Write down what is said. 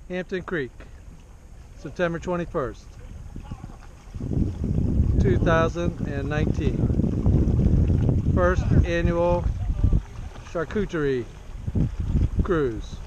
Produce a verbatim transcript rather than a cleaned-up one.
Hampton Creek, September twenty-first, two thousand nineteen. First annual Charcuterie Cruise.